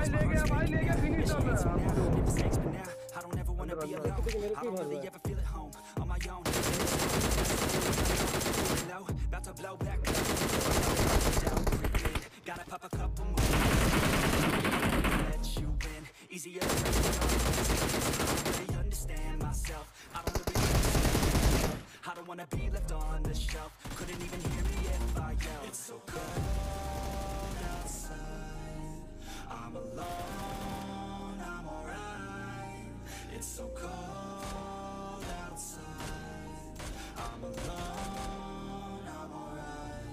भाई ले गया फिनिश कर रहा है I don't ever wanna be alone. I don't really ever feel at home on my own. About to blow back. Gotta pop a couple more. Let you in. Easier to break it off. I don't really understand myself. I don't really I don't wanna be left on the shelf. Couldn't even hear me if I yelled. It's so cold outside. I'm alone, I'm alright. It's so cold outside. I'm alone, I'm alright.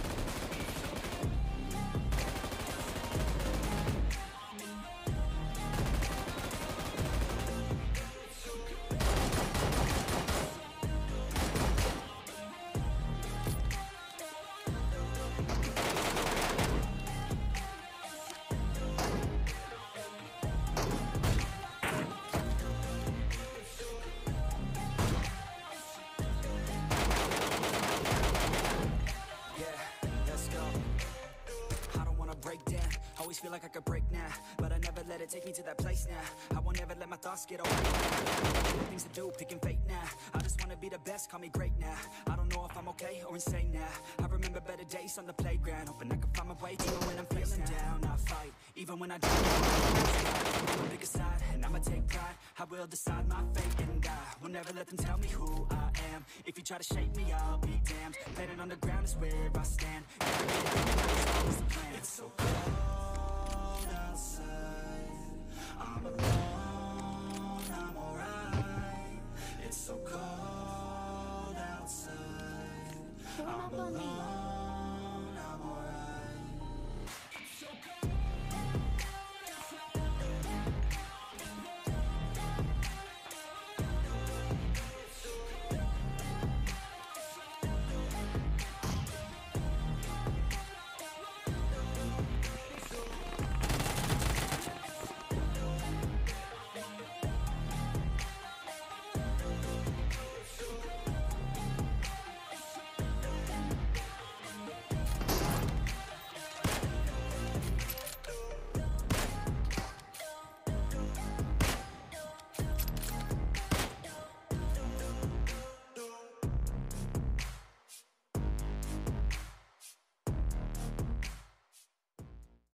Always feel like I could break now, but I never let it take me to that place now. I won't ever let my thoughts get away. Things to do, picking fate now. I just wanna be the best, call me great now. I don't know if I'm okay or insane now. I remember better days on the playground, hoping I can find my way even when I'm feeling down. I fight, even when I don't. I'm the biggest side, and I'ma take pride. I will decide my fate, and I will never let them tell me who I am. If you try to shake me, I'll be damned. Planet on the ground is where I stand. It's so cold